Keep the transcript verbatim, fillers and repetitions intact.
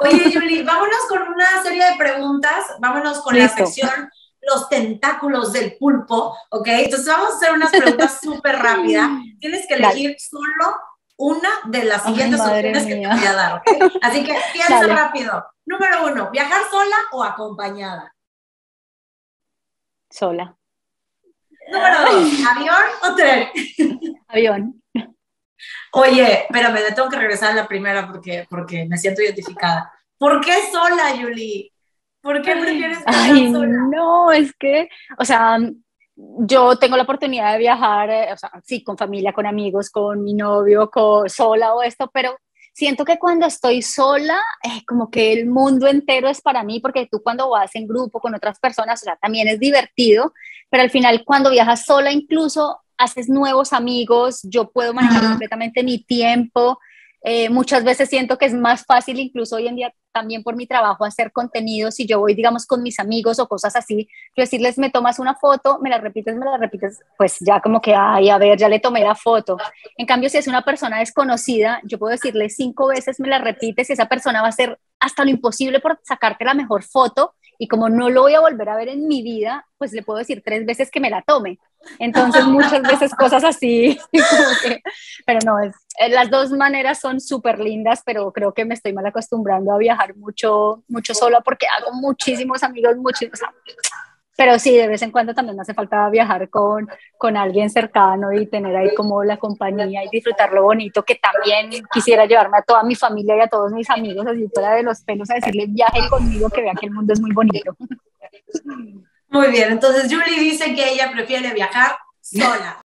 Oye, Julie, vámonos con una serie de preguntas, vámonos con la Listo. sección Los tentáculos del pulpo, ¿ok? Entonces vamos a hacer unas preguntas súper rápidas. Tienes que Dale. elegir solo una de las Ay, siguientes madre opciones que te voy a mía. dar, ¿ok? Así que piensa Dale. rápido. Número uno, ¿viajar sola o acompañada? Sola. Número dos, ¿avión o tren? Avión. Oye, espérame, le tengo que regresar a la primera porque, porque me siento identificada. ¿Por qué sola, Julie? ¿Por qué prefieres viajar Ay, sola? no, es que, o sea, yo tengo la oportunidad de viajar, eh, o sea, sí, con familia, con amigos, con mi novio, con, sola o esto, pero siento que cuando estoy sola, eh, como que el mundo entero es para mí, porque tú cuando vas en grupo con otras personas, o sea, también es divertido, pero al final cuando viajas sola incluso haces nuevos amigos, yo puedo manejar Uh-huh. completamente mi tiempo. Eh, muchas veces siento que es más fácil, incluso hoy en día, también por mi trabajo, hacer contenido. Si yo voy, digamos, con mis amigos o cosas así, yo decirles, me tomas una foto, me la repites, me la repites, pues ya como que, ay, a ver, ya le tomé la foto. En cambio, si es una persona desconocida, yo puedo decirle cinco veces, me la repites, y esa persona va a hacer hasta lo imposible por sacarte la mejor foto. Y como no lo voy a volver a ver en mi vida, pues le puedo decir tres veces que me la tome. Entonces, muchas veces cosas así, como que, pero no, es, eh, las dos maneras son súper lindas, pero creo que me estoy mal acostumbrando a viajar mucho, mucho sola porque hago muchísimos amigos, muchísimos, pero sí, de vez en cuando también me hace falta viajar con, con alguien cercano y tener ahí como la compañía y disfrutar lo bonito, que también quisiera llevarme a toda mi familia y a todos mis amigos así fuera de los pelos a decirles viaje conmigo, que vean que el mundo es muy bonito. Muy bien, entonces Julie dice que ella prefiere viajar sola.